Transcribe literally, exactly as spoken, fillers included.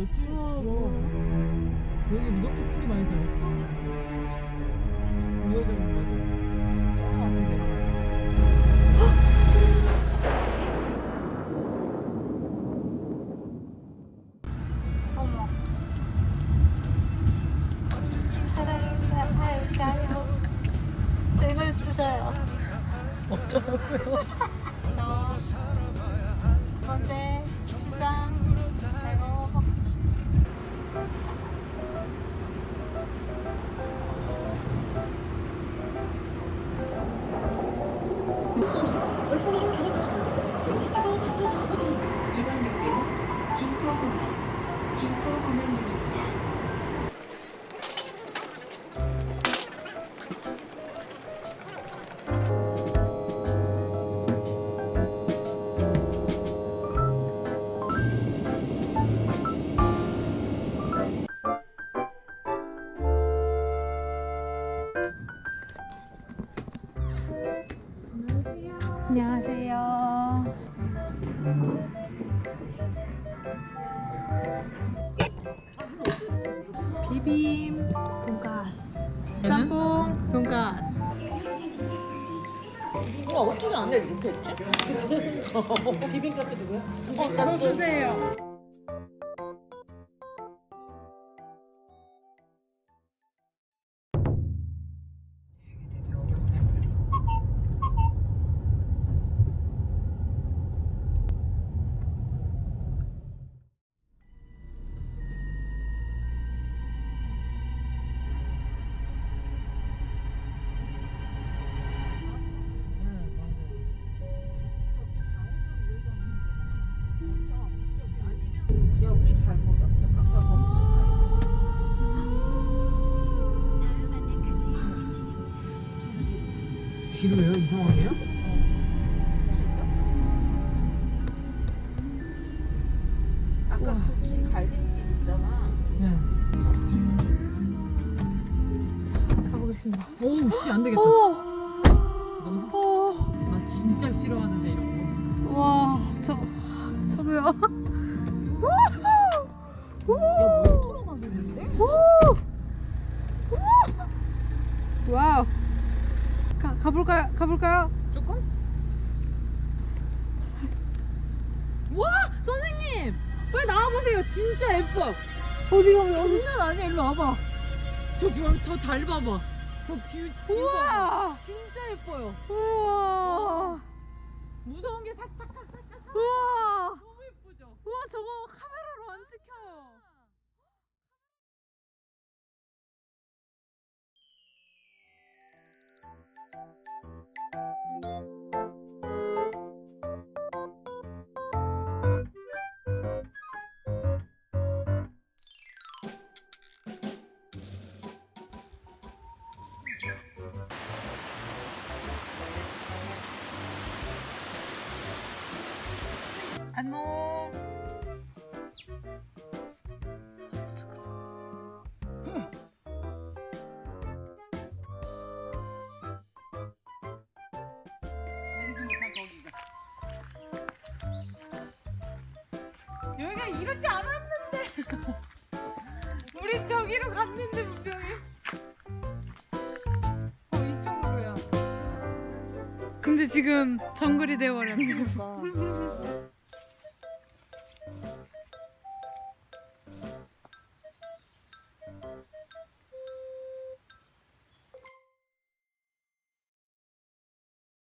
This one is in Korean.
그치? 와. 여기 이렇게 풀이 많이 자랐어? 이거 좀 맞아. 저 같은데. 어머. 사랑이나 할까요? 등을 쓰셔요. 어쩌라고요? 저 두 번째 출장 아이고. 웃소리로 알려주시고 손세척을 자주 해주시기 바랍니다. 이번 역은 김포공항, 김포공항역입니다. 안녕하세요. 비빔 돈가스, 짬뽕 돈가스. 와, 어떻게 안 해? 이렇게 했지? 비빔가스 누구야? 어, 나 주세요. 야, 우리 잘못 왔다. 아까 거기서 뒤로요? 이 상황이야? 아까 그 길 갈림길 있잖아. 네. 자, 가보겠습니다. 오우, 씨, 안 되겠다. 오! 너무 오! 나 진짜 싫어하는데 이런 거. 와, 저, 저도요. 야, 못 들어가겠는데? 와우. 가, 가볼까요? 가볼까요? 조금? 와, 선생님! 빨리 나와보세요. 진짜 예뻐. 어디 가면 어디? 장난 아니야. 일로 와봐. 저 별, 저 달 봐봐. 저 뷰, 뷰 봐봐. 우와! 진짜 예뻐요. 우와! 무서운 게 살짝, 살짝, 살짝. 우와! 너무 예쁘죠? 우와, 저거 카메라로 안 찍혀요. 안녕. 내리지 못한 거기가. 여기가 이렇지 않았는데. 우리 저기로 갔는데 분명히. 어, 이쪽으로야. 근데 지금 정글이 돼버렸네. 그러니까.